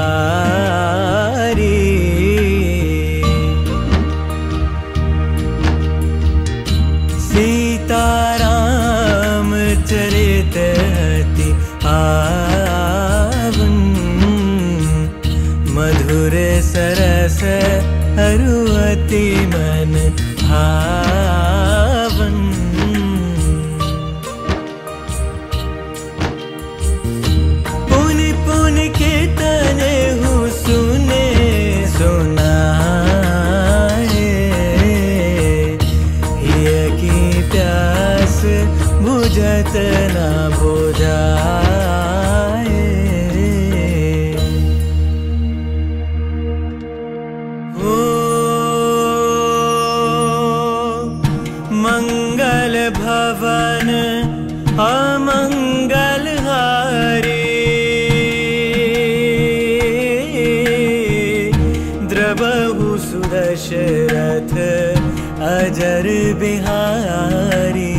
सीताराम चरित अति पावन, मधुर सरस अरु अति मन भावन। पुनि पुनि कीर्तने हूँ सुने सुनाए, हिय की प्यास बुझत न बुझाए। मंगल भवन अमंगल हारी, द्रवहु सुदशरथ अजर बिहारी।